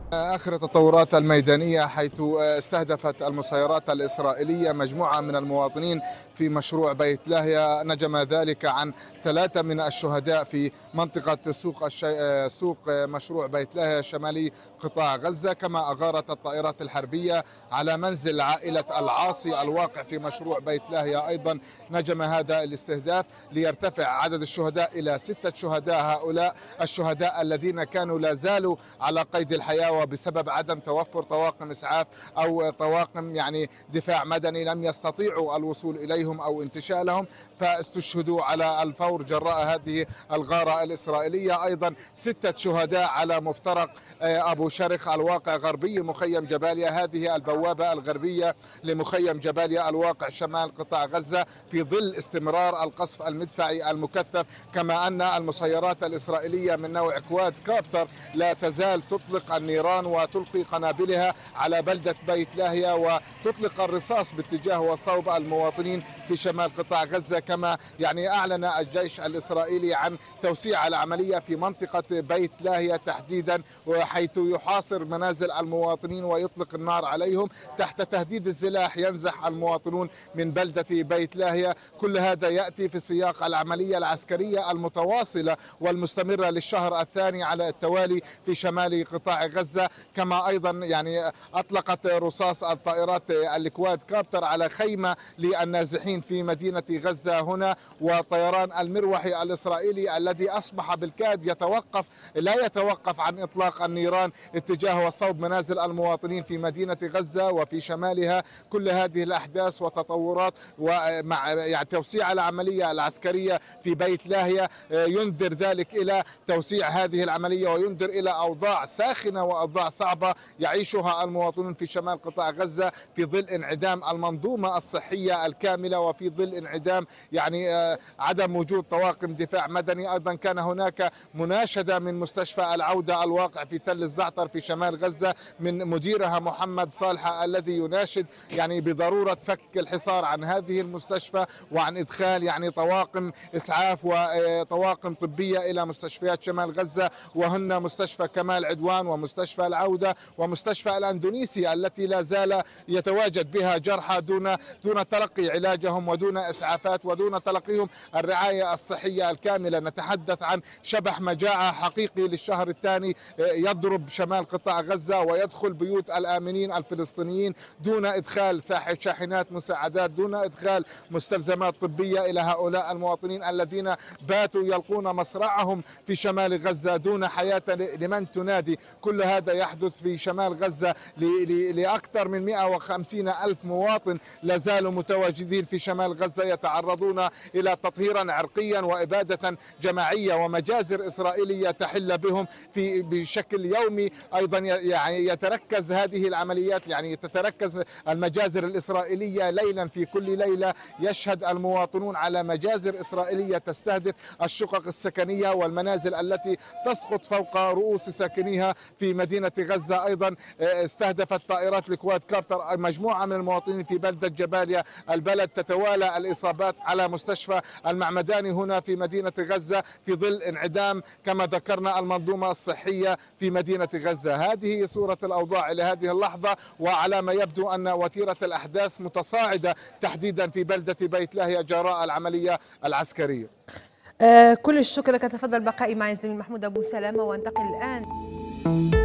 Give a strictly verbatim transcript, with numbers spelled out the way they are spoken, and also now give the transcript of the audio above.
آخر التطورات الميدانية حيث استهدفت المسيرات الإسرائيلية مجموعة من المواطنين في مشروع بيت لاهيا، نجم ذلك عن ثلاثة من الشهداء في منطقة سوق الشي... سوق مشروع بيت لاهيا شمالي قطاع غزة. كما أغارت الطائرات الحربية على منزل عائلة العاصي الواقع في مشروع بيت لاهيا، أيضا نجم هذا الاستهداف ليرتفع عدد الشهداء إلى ستة شهداء. هؤلاء الشهداء الذين كانوا لا زالوا على قيد الحياة وبسبب عدم توفر طواقم إسعاف أو طواقم يعني دفاع مدني لم يستطيعوا الوصول إليهم أو انتشالهم، فاستشهدوا على الفور جراء هذه الغارة الإسرائيلية. أيضا ستة شهداء على مفترق أبو شرخ الواقع غربي مخيم جباليا، هذه البوابة الغربية لمخيم جباليا الواقع شمال قطاع غزة، في ظل استمرار القصف المدفعي المكثف. كما أن المسيرات الإسرائيلية من نوع كواد كابتر لا تزال تطلق النيران وتلقي قنابلها على بلدة بيت لاهيا وتطلق الرصاص باتجاه وصوب المواطنين في شمال قطاع غزة. كما يعني أعلن الجيش الإسرائيلي عن توسيع العملية في منطقة بيت لاهيا تحديدا، حيث يحاصر منازل المواطنين ويطلق النار عليهم تحت تهديد السلاح. ينزح المواطنون من بلدة بيت لاهيا. كل هذا يأتي في سياق العملية العسكرية المتواصلة والمستمرة للشهر الثاني على التوالي في شمال قطاع غزة. كما أيضا يعني أطلقت رصاص الطائرات الكواد كابتر على خيمة للنازحين في مدينة غزة هنا، وطيران المروحي الإسرائيلي الذي أصبح بالكاد يتوقف لا يتوقف عن إطلاق النيران اتجاه وصوب منازل المواطنين في مدينة غزة وفي شمالها. كل هذه الأحداث وتطورات ومع يعني توسيع العملية العسكرية في بيت لاهيا ينذر ذلك إلى توسيع هذه العملية وينذر إلى أوضاع ساخنة وأوضاع صعبة يعيشها المواطنون في شمال قطاع غزة في ظل انعدام المنظومة الصحية الكاملة وفي ظل انعدام يعني عدم وجود طواقم دفاع مدني. أيضا كان هناك مناشدة من مستشفى العودة الواقع في تل الزعتر في شمال غزة من مديرها محمد صالحة الذي يناشد يعني بضرورة فك الحصار عن هذه المستشفى وعن إدخال يعني طواقم إسعاف وطواقم طبية إلى مستشفيات شمال غزة، وهن مستشفى كمال عدوان ومستشفى العودة ومستشفى الأندونيسي التي لا زال يتواجد بها جرحى دون دون تلقي علاجهم ودون إسعافات ودون تلقيهم الرعاية الصحية الكاملة. نتحدث عن شبح مجاعة حقيقي للشهر الثاني يضرب شمال قطاع غزة ويدخل بيوت الآمنين الفلسطينيين دون إدخال شاحنات مساعدات، دون إدخال مستلزمات طبية إلى هؤلاء المواطنين الذين باتوا يلقون مصرعهم في شمال غزة دون حياة لمن تنادي. كل هذا يحدث في شمال غزة لأكثر من مئة وخمسين ألف مواطن لا زالوا متواجدين في شمال غزة يتعرضون إلى تطهيرا عرقيا وإبادة جماعية ومجازر إسرائيلية تحل بهم في بشكل يومي. أيضا يعني يتركز هذه العمليات يعني تتركز المجازر الإسرائيلية ليلا، في كل ليلة يشهد المواطنون على مجازر إسرائيلية تستهدف الشقق السكنية والمنازل التي تسقط فوق رؤوس ساكنيها في مدينة غزة. أيضا استهدفت طائرات الكواد كابتر مجموعة من المواطنين في بلدة جباليا البلد. تتوالى الإصابات على مستشفى المعمداني هنا في مدينة غزة في ظل انعدام كما ذكرنا المنظومة الصحية في مدينة غزة. هذه صورة الأوضاع إلى هذه اللحظة، وعلى ما يبدو أن وتيرة الأحداث متصاعدة تحديدا في بلدة بيت لاهيا جراء العملية العسكرية. آه كل الشكر لك. تفضل بقائي معي الزميل محمود أبو سلامة، وانتقل الآن